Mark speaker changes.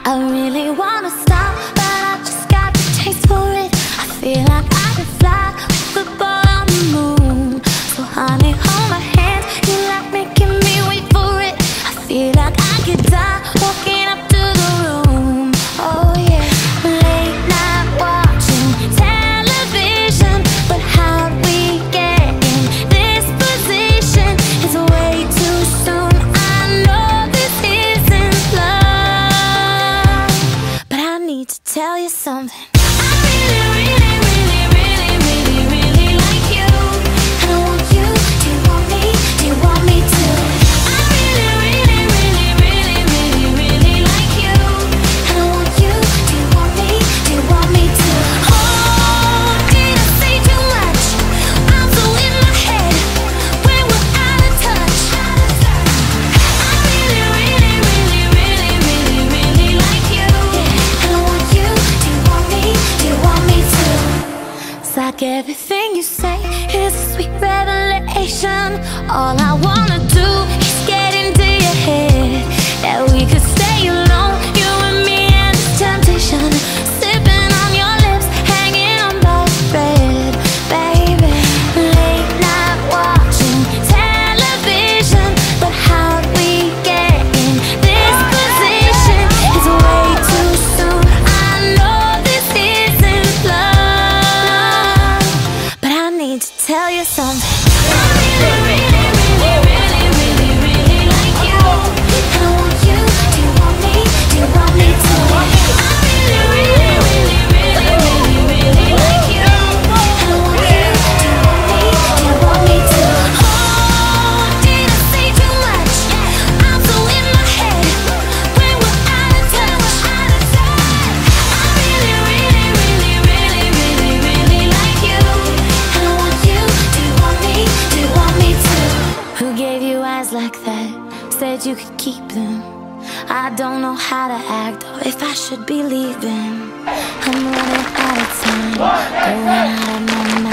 Speaker 1: I really wanna stop, but I just got the taste for it. I feel like I could fly with a ball on the moon. So honey, hold my hand, you like making me wait for it. I feel like I could die walking up to the room. Oh yeah, late night watching television, but how'd we get in this position? It's way too soon, I know this isn't love, but I need to tell you something. I really, really, really, really, really, really like you, and I want you. Do you want me? Do you want me to? I really, really, really, really, really, really like you, and I want you. Do you want me? Do you want me to? Oh, did I say too much? I'm so in my head when we're out of touch. I really, really, really, really, really, really like you, and I want you. Do you want me? Do you want me to? It's like everything you say is a sweet revelation. All I wanna do is get into your head, that we could stay alone, you and me and this temptation, sipping on your lips, hanging on by a thread, baby. Late night watching television, but how'd we get in this position? It's way too soon, I know this isn't love, but I need to tell you something. I really, really, really, really, really, really like you, and I want you. Do you want me? Do you want me to? I really, really, really, really, really, really like you, and I want you. Do you want me? Do you want me to? Oh, did I say too much? I'm so in my head when we're out of touch. I really, really, really, really, really, really like you, and I want you. Do you want me? Do you want me to? Who gave you eyes like that? Said you could keep them. I don't know how to act or if I should be leaving. I'm running out of time, going out of my mind.